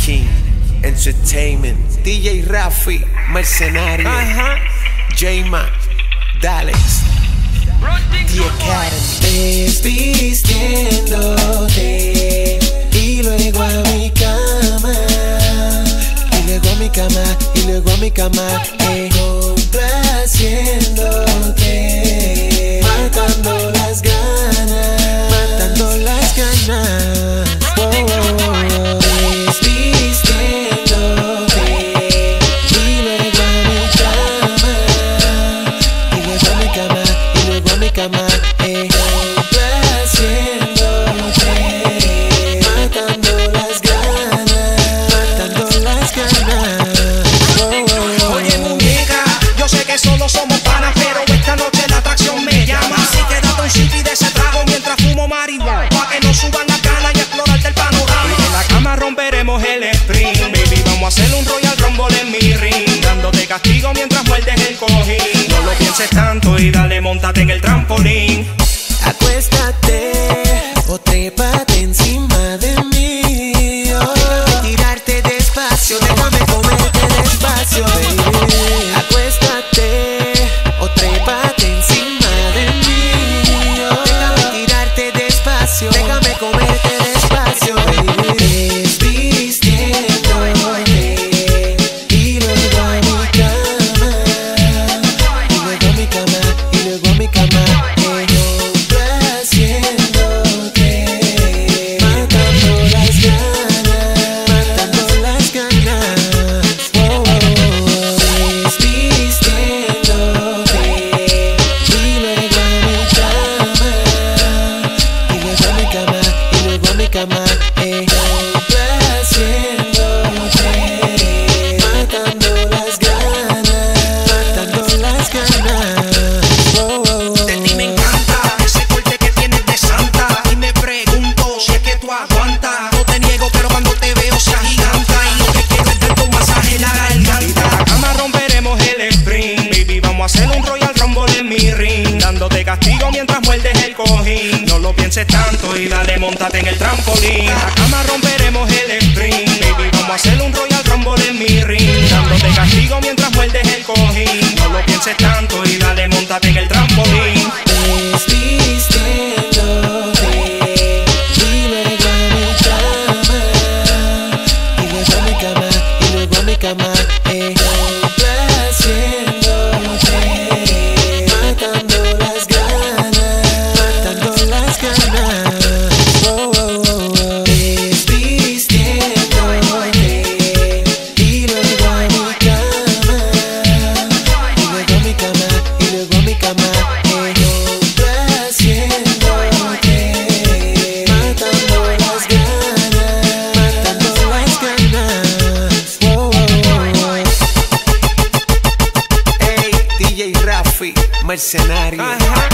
King Entertainment, DJ Rafi, Mercenario, J-Man, Dalex, The Academy. Desvistiéndote y luego a mi cama, y luego a mi cama, y luego a mi cama, complaciéndote, matando las ganas, matando las ganas. Solo somos panas, pero esta noche la atracción me llama. Así que date un sip y de ese trago mientras fumo marihuana, pa' que no suban las ganas y explorarte el panorama. Y en la cama romperemos el sprint, baby, vamos a hacer un Royal Rumble en mi ring, dándote castigo mientras muerdes el cojín. No lo pienses tanto y dale, montate en el trampolín. Acuéstate o trépate encima de mí, déjame tirarte despacio, déjame comerte despacio, baby. Acuéstate o trépate encima de mí, déjame tirarte despacio, déjame comerte despacio, baby. Desvistiéndote y luego a mi cama, y luego a mi cama, y luego a mi cama, complaciéndote, matando las ganas, matando las ganas. Desvistiéndote y luego a mi cama, y luego a mi cama, y luego a mi cama, complaciéndote, matando las ganas, matando las ganas. De ti me encanta ese corte que tienes de santa, y me pregunto si es que tú aguantas. No te niego, pero cuando te veo se agiganta, y lo que quiero es darte un masaje en la garganta. Y de la cama romperemos el sprint, baby, vamos a hacer un Royal Rumble en mi ring, dándote castigo mientras muerdes el cojín. No lo pienses tanto y dale, montate en el trampolín. En la cama romperemos el sprint, baby, vamos a hacer un Royal Rumble en mi ring, dándote castigo mientras muerdes el cojín. No lo pienses tanto y dale, montate en el trampolín. Desvistiéndote y luego a mi cama, y luego a mi cama, y luego a mi cama, complaciéndote, matando las ganas, matando las ganas. Desvistiéndote y luego a mi cama, y luego a mi cama, y luego a mi cama, complaciéndote, matando las ganas, matando las ganas. Hey, DJ Rafi, Mercenario.